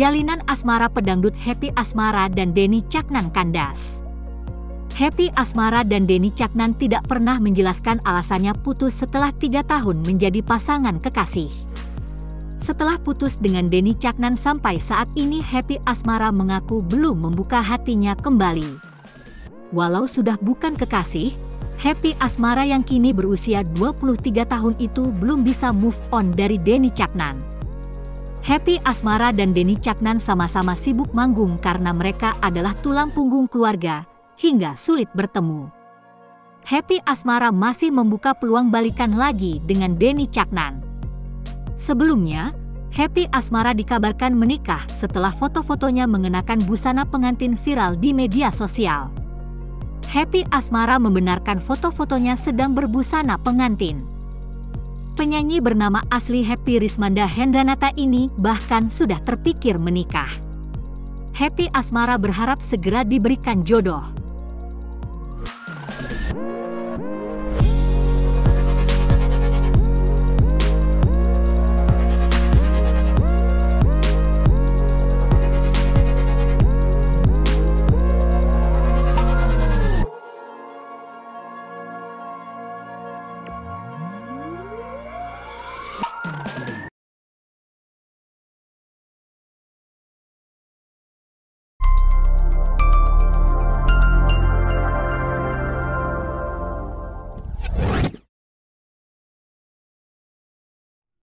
jalinan asmara pedangdut Happy Asmara dan Denny Caknan kandas. Happy Asmara dan Denny Caknan tidak pernah menjelaskan alasannya putus setelah 3 tahun menjadi pasangan kekasih. Setelah putus dengan Denny Caknan sampai saat ini Happy Asmara mengaku belum membuka hatinya kembali. Walau sudah bukan kekasih, Happy Asmara yang kini berusia 23 tahun itu belum bisa move on dari Denny Caknan. Happy Asmara dan Denny Caknan sama-sama sibuk manggung karena mereka adalah tulang punggung keluarga, hingga sulit bertemu. Happy Asmara masih membuka peluang balikan lagi dengan Denny Caknan. Sebelumnya, Happy Asmara dikabarkan menikah setelah foto-fotonya mengenakan busana pengantin viral di media sosial. Happy Asmara membenarkan foto-fotonya sedang berbusana pengantin. Penyanyi bernama asli Happy Rismanda Hendranata ini bahkan sudah terpikir menikah. Happy Asmara berharap segera diberikan jodoh.